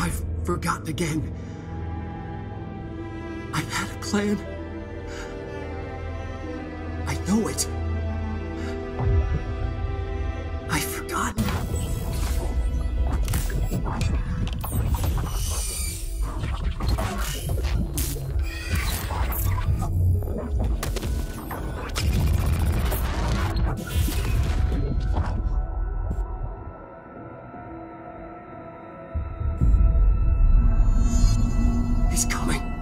I've forgotten again. I've had a plan. I know it. I've forgotten. He's coming.